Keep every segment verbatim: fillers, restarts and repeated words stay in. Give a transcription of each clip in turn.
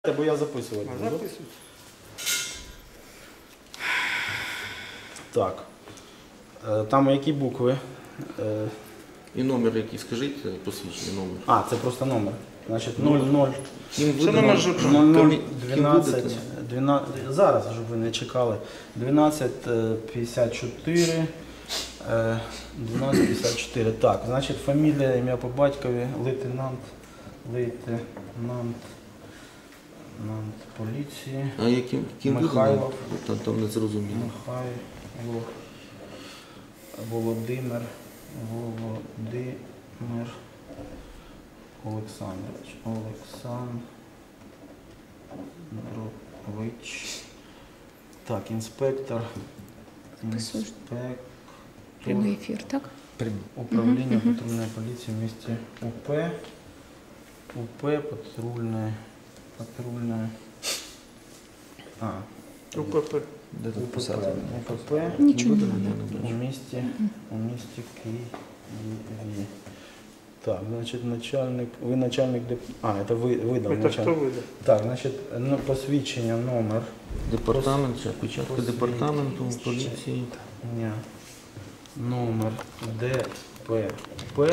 Бо я записувати буду. Так. Там які букви? І номер який, скажіть, посвідчення номер. А, це просто номер. Значить, нуль нуль. Це номер нуль дванадцять, дванадцять, зараз, щоб ви не чекали. дванадцять п'ятдесят чотири. дванадцять п'ятдесят чотири. Так, значить, фамілія, ім'я по батькові, лейтенант, лейтенант. Лейтенант поліції. А яким, яким Михайлов. Там, там не зрозуміло. Михайлов. Володимир. Володимир. Олександрович. Олександрович. Так, інспектор. Інспектор. Прямий ефір, так? Управління угу, патрульної поліції в місті УП. УП патрульної. Патрульная. А. УПП. Де тут писати? УПП. Нічого не треба. У місті, у місті Києві. Так, значить, начальник, ви начальник деп... А, це ви, видав. Це хто видав? Так, значить, ну, посвідчення, номер. Департамент, Пос... печатка департаменту поліції. Ні. Номер ДПП.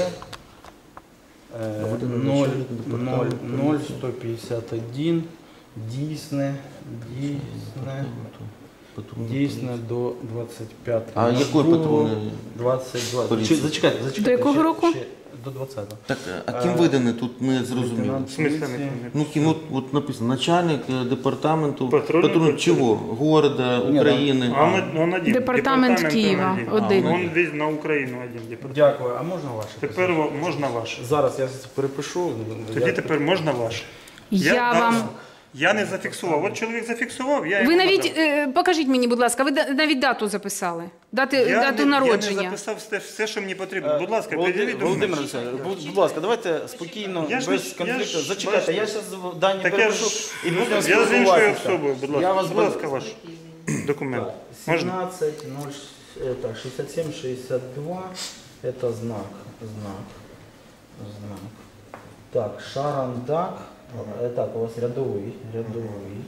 ноль сто п'ятдесят один, дійсне, дійсне, дійсне до двадцять п'ятого. А якої патрульної? двадцять двадцять. Зачекайте, зачекайте. До якого року? До двадцятого. Так, а ким видане тут не зрозуміло? В смысле не Ну, ким, от, от написано, начальник департаменту, Патрульної патруль, поліції. чого? Города, України. А он, он один. Департамент Києва, он один. А, он весь на Україну один департамент. Дякую. А можна ваше? Тепер во- можна ваше. Зараз я перепишу. Тоді Я- тепер можна ваше. Я да- вам... Я не зафіксував. От чоловік зафіксував, я йому Ви навіть, надав. е, покажіть мені, будь ласка, ви да- навіть дату записали. Дати, Я дату не, народження. Я не записав все, все, що мені потрібно. Будь ласка, Володимир, пред'явіть Володимир документи. Олександрович, будь, будь ласка, давайте спокійно, Я ж без не- я конфлікту. ж- Зачекайте, я бачите. зараз дані Так я перепишу ж- і будемо Я з іншою спілкуватися. особою, будь ласка. Я вас Будь буду- ласка, ваш документ. Можна? сімнадцять нуль шістдесят сім шістдесят два. Это знак. Знак. Знак. Так, Шарандак. Е, Так, у вас рядовий. Рядовий.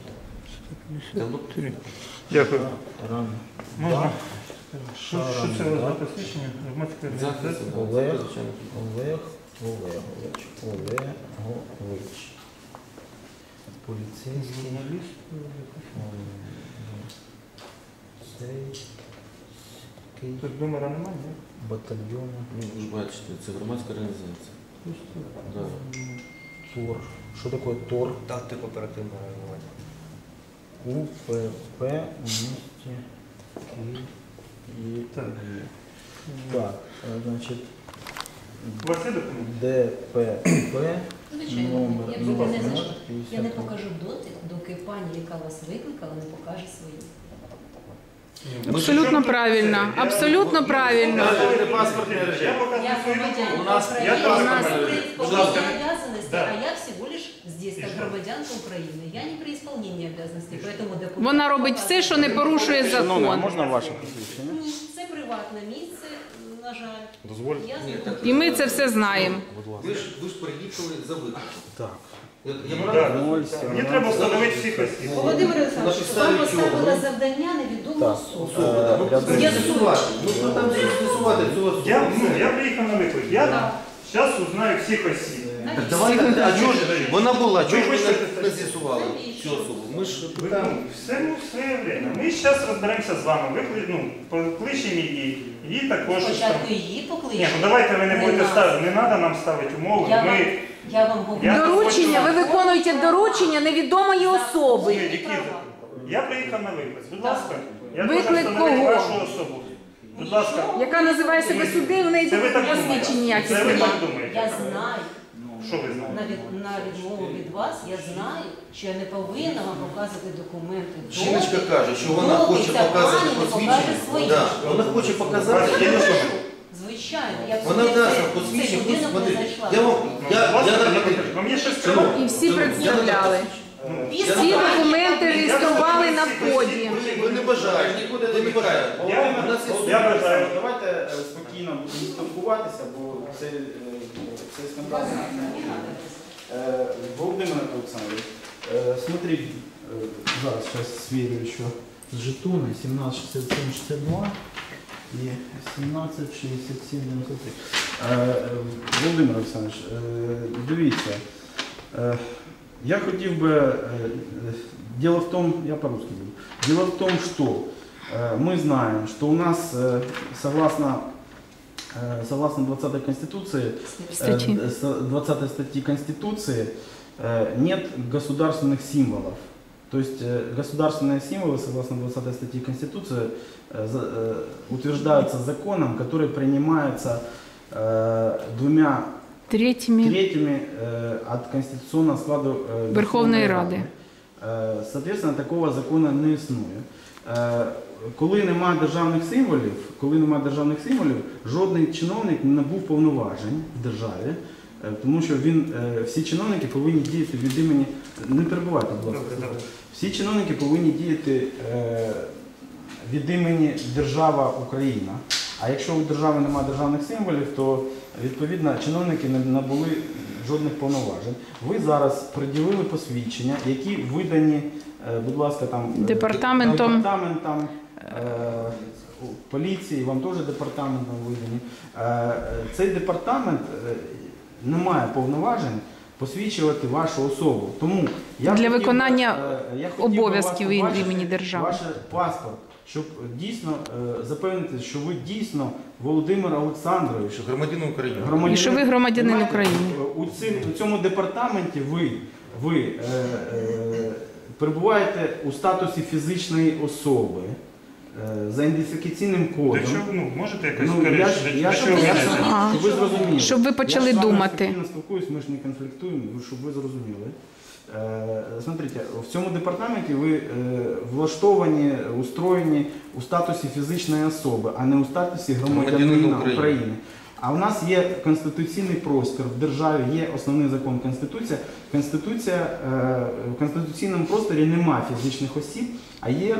Дякую. Ран. Можна? Що, що це у вас за Шарандак. посвідчення? Громадської Захист, організації? Олег. звичайно. Олег. Олегович. Олегович. Поліцейський. Журналіст? Цей Тут номера немає, ні? батальйону. Ну, ви ж бачите, це громадська організація. Да. ТОР. Що таке ТОР? Тактико оперативного реагування. УПП у місті Києві. Так. Так, е, значить, У вас є документ? ДПП. Звичайно, Номер, якщо ви номер не зайшли, п'ятдесят. я не покажу доти, доки пані, яка вас викликала, не покаже свою. Абсолютно правильно, абсолютно правильно. Це паспортний режим. Я показую Я свої громадянка документи. У нас- України, я у тоже нас громадянин. при Будь ласка. исполнении обязанностей, Да. а я всего лишь здесь как громадянка України. Я не при исполнении обязанностей, поэтому документ... Вона робить все, що не порушує Шановна, закон. можна ваше посвідчення? Ні, це приватне місце, на жаль. Дозвольте. Я Ні, так- І ми це все знаємо. Ви ж, ви ж приїхали за викликом. Так. Я, я Да. правильно? ноль Мені треба встановити всіх осіб. Володимир Олександрович, підставі вам чого? поставила завдання невідома Так. особа. Е, Ну, рядовий. Я з'ясувати. Ну, там з'ясувати цю особу. Я, ну, я приїхав на виклик. Я Да. зараз узнаю всіх осіб. Так давайте, а чого ж вона була, чого ж ви хочете- не- не з'ясували Навіщо? цю особу? Ми ж Ви, питаємо. ну, все, ну, в своє время. Ми зараз розберемося з вами. Викли, ну, покличемо її. Її також. Спочатку там- її Ні, покличемо. ну давайте ви не Не будете нас. ставити, не треба нам ставити умови. Я вам, Ми, я вам говорю. Я- Доручення, ви виконуєте доручення невідомої особи. Ми, які- я приїхав на виклик. Будь ласка, я Виклик должен встановити кого? вашу особу. Будь ласка. Яка називає себе сюди, в неї Це ви так посвідчення думаєте? ніяких Це ви немає. так думаєте? Я знаю, Що ви знаєте? на, від, на відмову від вас, я знаю, що я не повинна вам показувати документи. Жіночка доки- каже, що вона доки хоче ця показати пані не посвідчення. покаже свої. Да, вона хоче показати. Бачите, я не що- можу. Звичайно, я Вона сюди дасть цей- нам цей посвідчення. будинок не Смотри, зайшла. я вам, Ну, я, будь ласка, я, мені я, покажіть. Ви мені щось Чому? сказали? І всі представляли. Всі документи реєстрували на вході. Ви не бажаєте, нікуди не бажаєте. Я- У нас є Я суд. бажаю. Давайте е, спокійно будемо спілкуватися, бо це, е, це скандал. Е, Володимир Олександрович, Э, смотри, э, да, сейчас сверю еще с жетоны семнадцать шестьдесят семь шестьдесят два и семнадцать шестьдесят семь девяносто три. Э, Володимир Олександрович, е, дивіться, е, я хотів би, е, дело в том, я по-русски буду, дело в том, что э, мы знаем, что у нас э, согласно э, согласно двадцатой Конституции, Статьи. э, с- двадцатой статьи Конституции э, нет государственных символов. То есть э, государственные символы, согласно двадцатой статьи Конституции, э, за- э, утверждаются законом, который принимается э, двумя Третіми. третьими э, от конституционного складу э, Верховної Верховної Ради. Е, Соответственно, такого закону не існує. Е, Коли немає державних символів, коли немає державних символів, жодний чиновник не набув повноважень в державі, е, тому що він, е, всі чиновники повинні діяти від імені, не перебувайте, будь ласка, Добре, добре. всі чиновники повинні діяти е, від імені держава Україна. А якщо у держави немає державних символів, то відповідно чиновники не набули жодних повноважень. Ви зараз приділили посвідчення, які видані, е, будь ласка, там е, Департаментом. департаментом е, поліції, вам теж департаментом видані. Е, Цей департамент е, не має повноважень посвідчувати вашу особу. Тому я Для хотів би, виконання е, я хотів би обов'язків вас від побачити, імені держави. Ваш паспорт, щоб дійсно е, запевнити, що ви дійсно Володимир Олександрович, Що громадянин України. громадянин- І що ви громадянин Знаєте, України. У, цим, у цьому департаменті ви, ви е, е, перебуваєте у статусі фізичної особи е, за ідентифікаційним кодом. До чого, ну, можете якось Ну, я ж- скоріше, я до ж- чого ви я ж- ведете? А. щоб ви зрозуміли. Щоб ви почали Я ж з вами думати. спокійно спілкуюсь, ми ж не конфліктуємо, щоб ви зрозуміли. Е, Смотрите, в цьому департаменті ви е, влаштовані, устроєні у статусі фізичної особи, а не у статусі громадянина Громадянина України. України. А у нас є конституційний простір в державі, є основний закон Конституція. Конституція е, в конституційному просторі немає фізичних осіб, а є,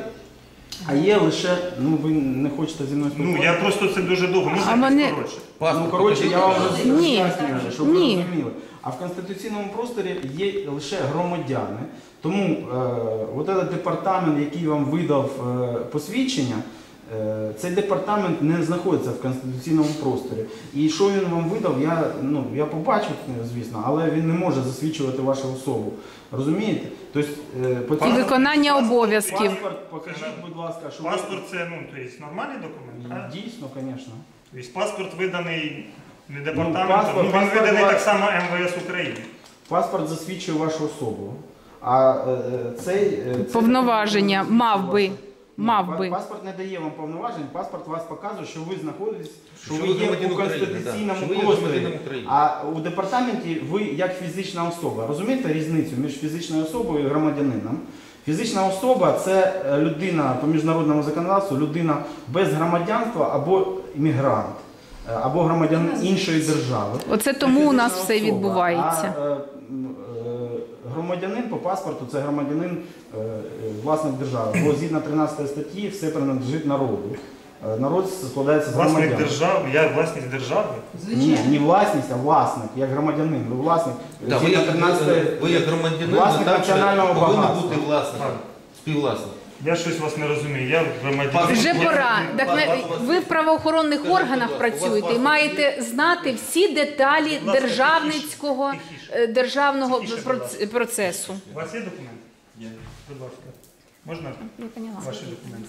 а є лише, ну ви не хочете зі мною Ну, спілкуватися. я просто це дуже довго, можна А якось вони- коротше? Паспорт Ну, коротше, я вам покажіть, роз- Ні. роз'яснюю, щоб ви Ні. розуміли. А в конституційному просторі є лише громадяни. Тому е, от этот департамент, який вам видав е, посвідчення, е, цей департамент не знаходиться в конституційному просторі. І що він вам видав, я, ну, я побачив, звісно, але він не може засвідчувати вашу особу. Розумієте? Тобто, е, І потрібно- виконання обов'язків. Паспорт, покажіть, будь ласка, що ви- Паспорт це, ну, то є нормальний документ, правильно? Дійсно, звісно. Тобто паспорт виданий не Ну, департаментом, паспорт- ну, він паспорт виданий ва- так само Ем Ве Ес України. Паспорт засвідчує вашу особу. А е, е, цей е, цей Повноваження документ мав би. Ні, Мав па- би. Паспорт не дає вам повноважень, паспорт вас показує, що ви знаходитесь, що, Що ви ви є громадянин у України, конституційному да, що ви є просторі. громадянином України. А у департаменті ви як фізична особа. Розумієте різницю між фізичною особою і громадянином? Фізична особа це е, людина по міжнародному законодавству, людина без громадянства або іммігрант, е, або громадянин іншої держави. Оце Це тому у нас фізична все особа. відбувається. А, е, м, е, громадянин по паспорту це громадянин, е, е, власник держави. Бо згідно тринадцятої статті все принадлежить народу. Е, Народ складається з Власник громадян. держави, я власність держави. Ні, не власність, а власник, як громадянин. Ви власник. Да, ви, Згідно як, тринадцятої ви як громадянин, власник ви також національного повинні багатства. бути власником, співвласником. Я щось вас не розумію, я громадянин. Вже Я- пора. я- Так вас- ми- вас- ви в правоохоронних Скажіть, органах будь ласка, у вас працюєте і паспорт маєте знати всі деталі Будь ласка, державницького тихіше. е, державного Тихіше, будь проц- ласка. процесу. У вас є документ? Є. Будь ласка. Можна Я поняла. ваші документи?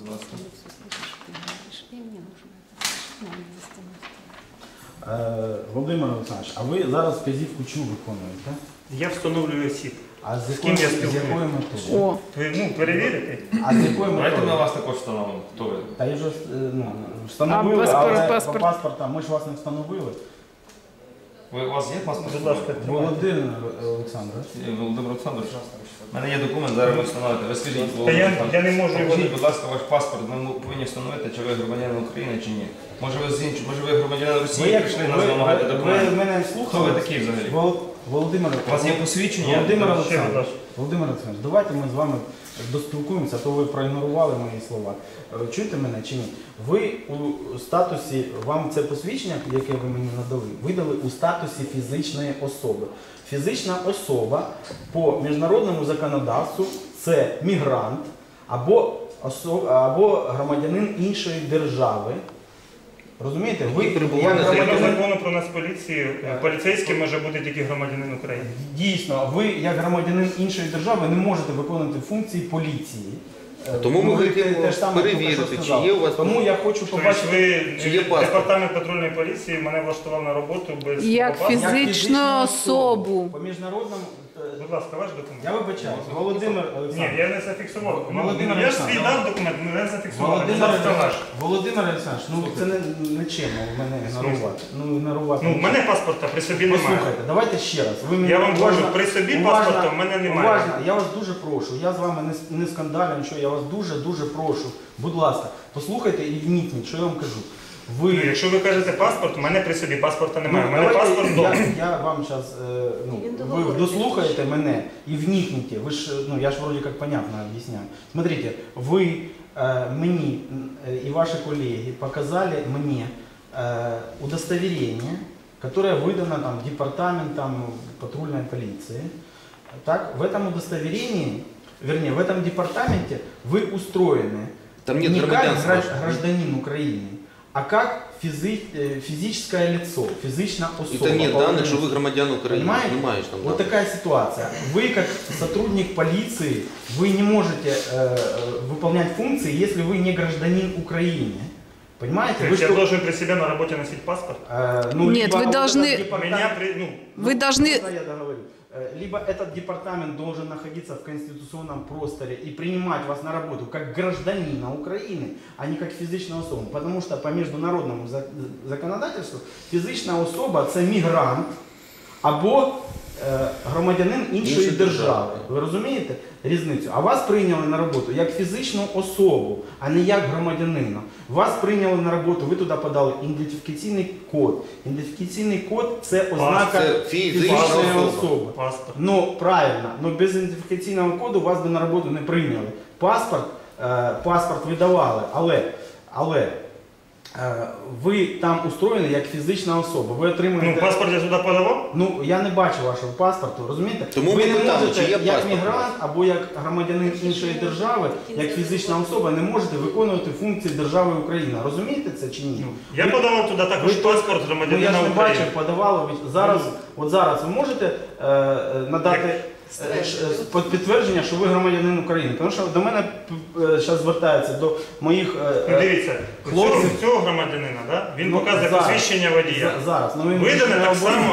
Е, Володимир Олександрович, а ви зараз вказівку чу виконуєте? Я встановлюю осіб. А з З якою, ким я з спілкуюсь? якою метою? О, Ви, ну, перевірите? А з якою Давайте ми метою? вас також встановимо. Хто ви? Та я вже е, ну, встановили, А паспорт, але паспорт? по паспортам ми ж вас не встановили. Ви, у вас є паспорт? Будь ласка, тримайте. Володимир Олександрович. Е, Володимир Олександрович, у мене є документ, зараз ви встановите. Ви скажіть, Та Володимир я, Олександрович, я не можу його... покажіть, будь ласка, ваш паспорт. Ми повинні встановити, чи ви громадянин України, чи ні. Може ви з іншого, може ви громадянин Росії, як- прийшли, ви- нас вимагаєте ви документ. мене Хто слухали? ви такий взагалі? Вол- Володимир У вас є посвідчення? Володимир Ще, будь Олександрович, ласка. Володимир Олександрович, давайте ми з вами доспілкуємося, а то ви проігнорували мої слова. Е, Чуєте мене чи ні? Ви у статусі, вам це посвідчення, яке ви мені надали, видали у статусі фізичної особи. Фізична особа по міжнародному законодавству це мігрант або, осо- або громадянин іншої держави. Розумієте? Ви І перебування як за Згідно громадянин- закону про нас поліції, поліцейським може бути тільки громадянин України. Дійсно, ви як громадянин іншої держави не можете виконувати функції поліції. Е, Тому ми ви хотімо те ж саме перевірити, тільки що чи сказали. є у вас- Тому я хочу Тобто побачити ви, Чи є паспорт? департамент патрульної поліції мене влаштував на роботу без Як свого паспорта. фізичну фізичну особу. По міжнародному. е, Будь ласка, ваш документ. Я вибачаюсь, Володимир Ні, Олександрович. я не зафіксував. Ну, Володимир я ж свій Олександрович. дав документ, але не зафіксував. Будь Володимир ласка, ваш. Олександрович, Володимир Олександрович, ну це не, не чимно мене ігнорувати. Ну, ігнорувати. Ну, в мене паспорта при собі немає. Послухайте, давайте ще раз. Ви мені Я вам уважно- кажу, при собі уважно- паспорта в мене немає. Уважно, я вас дуже прошу, я з вами не, не скандалю, нічого, я вас дуже-дуже прошу. Будь ласка, послухайте і вникніть, що я вам кажу. Ви... Ну, якщо ви кажете паспорт, у мене при собі паспорта немає. У Ну, мене давайте паспорт я, вдома. я вам зараз, ну, Він ви договориться. дослухаєте мене і вникнете. Ви ж, ну, я ж вроде как понятно объясняю. Смотрите, вы э, мне э, и ваши коллеги показали мне э, удостоверение, которое выдано там департаментом патрульной полиции. Так, в этом удостоверении, вернее, в этом департаменте вы устроены Там нет не как громадянства. гра- гражданин Украины, а как физи- э, физическое лицо, физичная І особа. там нет по даних, организации. що ви громадян України. Понимаете? Немає ж там Вот даних. такая ситуация. Вы как сотрудник полиции, вы не можете э, э, выполнять функции, если вы не гражданин Украины. Понимаете? То Вы есть я что, должен при себе на работе носить паспорт? э, ну, Нет, либо вы вот должны- этот департамент- Меня при... Ну, Вы должны... Можно я договорю? Э, Либо этот департамент должен находиться в конституционном просторе и принимать вас на работу как гражданина Украины, а не как физичную особу. Потому что по международному за- законодательству фізична особа – це мігрант або е, громадянин іншої Іншої держави. держави. Ви розумієте різницю? А вас прийняли на роботу як фізичну особу, а не як громадянина. Вас прийняли на роботу, ви туди подали ідентифікаційний код. Ідентифікаційний код – це ознака це фізична фізичної особа. особи. паспорт. Ну, правильно, но без ідентифікаційного коду вас би на роботу не прийняли. Паспорт, е, паспорт видавали, але, але е, ви там устроєні як фізична особа. Ви отримуєте... Ну, паспорт я туди подавав? Ну, я не бачу вашого паспорту, розумієте? Тому ви ми не питали, можете, чи є як паспорт у мігрант або як громадянин іншої держави, як фізична особа, не можете виконувати функції держави Україна. Розумієте це чи ні? Я Ви- подавав туди також ви- паспорт Ну, я громадянина ж не бачив, України. подавали. ви- Зараз, от зараз ви можете е, е, надати е, ш- е, під- підтвердження, що ви громадянин України. Тому що до мене зараз звертаються до моїх е, Ну, е, дивіться, у цього, хлопців. у цього громадянина, да? він Ну, показує зараз. посвідчення водія. за- зараз. Ну, він Видане ж не так обов'язаний. само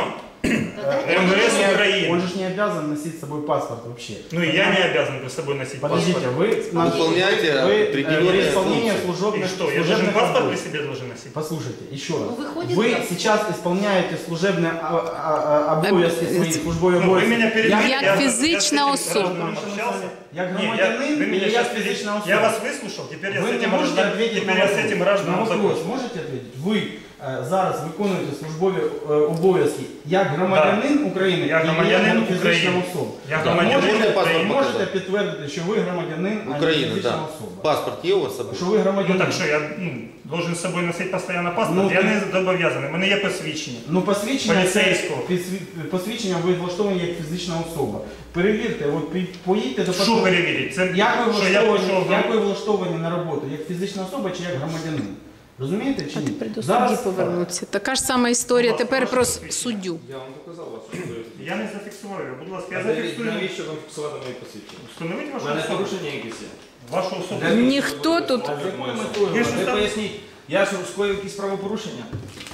Э, МВС он же не- України. Он же ж не обязан носить с собой паспорт вообще. Ну и я не обязан при собой носить Подождите, паспорт. вы, Выполняйте вы, э, определенные при исполнении функции. служебных, И что, я должен служебных паспорт при работ. себе должен носить? Послушайте, еще раз. Ну, выходит, Вы так. сейчас исполняете служебные а, а, а, обов'язки свої, службові Ну, вы обов'язки. меня перебили. Як я- я фізична с этим особа. гражданином общался. Як Не, я- громадянин вы меня или щас як пере- фізична особа? Я вас выслушал, теперь я Ви с не этим можете гражданином, ответить теперь на я с вопрос. этим На гражданином вопрос закончу. можете ответить? Ви е, зараз виконуєте службові е, обов'язки як громадянин України Я і громадянин як фізична України. особа. Я Да, громадянин можете Ви паспорт України. можете показати? підтвердити, що ви громадянин, а не України, фізична так. особа? Паспорт є у вас з собою? Що ви Ну громадянин? так що, я ну, должен з собою носити постійно паспорт? Ну, я ти- не зобов'язаний, у мене є посвідчення. Ну, посвідчення, Поліцейського. це- підсві- посвідчення ви влаштовані як фізична особа. Перевірте, от пі- поїдьте до Що патрульної- перевірити? Це Як ви що я влаштовані, пішов як ви влаштовані на роботу? Як фізична особа чи як громадянин? Розумієте чи А ні? тепер до судді повернуться. Така ж сама історія тепер про с- суддю. Я вам показав вас. Я не зафіксував його. Будь ласка, я Навіщо зафіксую. навіщо вам фіксувати мої посвідчення? Встановіть У вашу мене особу. порушення якісь є. Вашу особу. Де ви Ніхто це тут- зробили? З якою Моє метою? Ви ж Ви там- поясніть, я ж скоїв якісь правопорушення?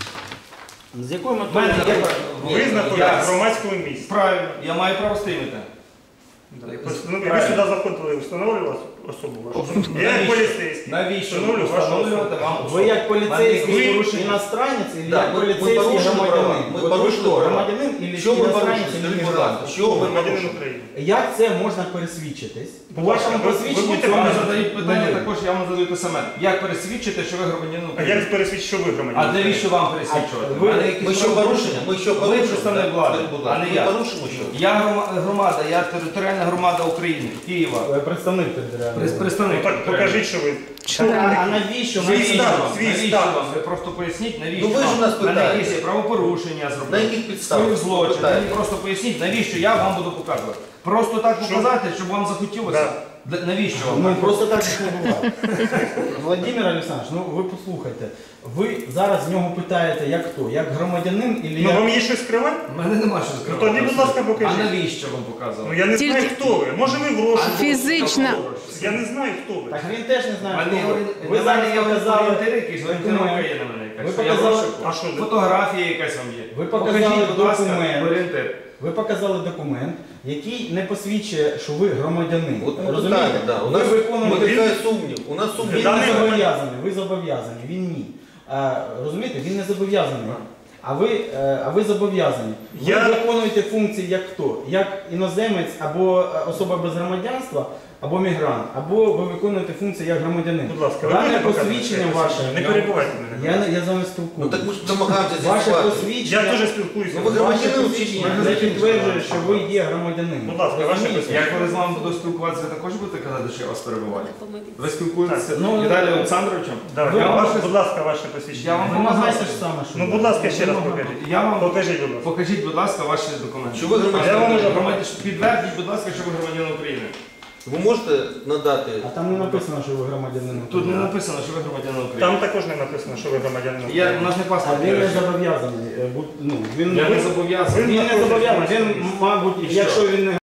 З якою В метою? мене Я- є- Ви Я- знаходитесь в громадському місці. Правильно, я маю право стримати. Ну, ви Правильно. сюди заходили, встановлювали вас особу вашу? Я як Навіщо? поліцейський. Навіщо Встановлю вашу встановлювати особу. вам особу? Ви як поліцейський Ви- порушення іностранець, і Да, як ми- ми поліцейський порушили права. громадянин? Ми От ви порушили що, права. громадянин і Що ви порушили? іностранець, і Скажіть, будь ласка, мігрант? що ви Громадянин порушили? України. Як це можна пересвідчитись? По Будь ласка, вашому ви- ви посвідченню будете цього Вам не задають питання не- також, я вам задаю те саме. Як пересвідчити, що ви громадянин А України? як пересвідчити, що ви громадянин? А України? навіщо вам пересвідчувати? А ви- У мене якісь Ми що правопорушення? порушимо? Ми що Ви порушимо? представник Так, влади, будь а ласка, не ми я. порушимо що? Я грома- громада, я територіальна територіальна громада України, Києва. Е, Представник територіальної. Прес- Представник. Ну так покажіть, що ви. А, а навіщо? Свій Навіщо? статус. вам? свій Навіщо статус. вам? Ви просто поясніть, навіщо Ну, ви ж вам? у нас В мене питаєте. якісь є правопорушення зробили. На яких підставах? Свої злочин. Питаєте. Мені просто поясніть, навіщо я вам буду показувати. Просто так Що? показати, щоб вам захотілося. Да. Для- Навіщо вам? Ну просто так не буває. Владимир Олександрович, ну ви послухайте. Ви зараз з нього питаєте, як хто? Як громадянин і Ну як... вам є щось скривати? У мене нема що сказати. тоді, будь ласка, покажіть. А навіщо вам Ну показувати? я не Тільки- знаю, хто ви. Може ви в розшуку? Фізична. Я не знаю, хто ви. Так він теж не знає, У хто мене є ви. орі- Ви на зараз мене є показали орієнтир якийсь, орієнтир документ. України на мене якась. Ви що я показали- розшуку. А що? Фотографія якась вам є. Ви показали Покажіть, будь ласка, документ. орієнтир. Ви показали документ, який не посвідчує, що ви громадянин. От ми Розумієте? питаємо, да. У Ви нас виконуєте... виникає сумнів. У нас Він сумнів. Да, не не зобов'язаний, ви зобов'язані, він ні. А, розумієте, він не зобов'язаний. А ви, е, а ви зобов'язані. Ви Я- виконуєте функції як хто? Як іноземець або е, особа без громадянства, або мігрант, або ви виконуєте функції як громадянин. Будь ласка, ви Дане будете показувати посвідчення своє ваше. посвідчення? Не перебувайте мене. Я, не- я з вами Ну спілкуюся. так ми ж намагаємося Ваше з'ясувати. посвідчення, Я теж спілкуюся. Ну, ви ваше громадянин посвідчення чи ні? не підтверджує, що ви є громадянин. Будь ласка, ваше Розумієте? Я коли з вами буду спілкуватися, ви також будете казати, що я вас перебуваю? Ви спілкуєтеся Так, з ну, Віталієм Олександровичем? Да, Ви я- ваше- ваше- будь ласка, ваше посвідчення. Я вам Вимагайте ж саме, що Ну, ви. будь ласка, ще раз покажіть. Я вам Покажіть, будь ласка. покажіть, будь ласка, ваші документи. Що ви громадянин? Я вам уже Громадян- Підтвердіть, будь ласка, що ви громадянин України. Ви можете надати? А там не написано, що ви громадянин. Тут не написано, що ви громадянин України. Там також не написано, що ви громадянин. Я, у нас не А паспорт. він не є. зобов'язаний. е, бути- Ну, він, Я ви- не зобов'язаний. він не зобов'язаний. Він, мабуть, якщо він не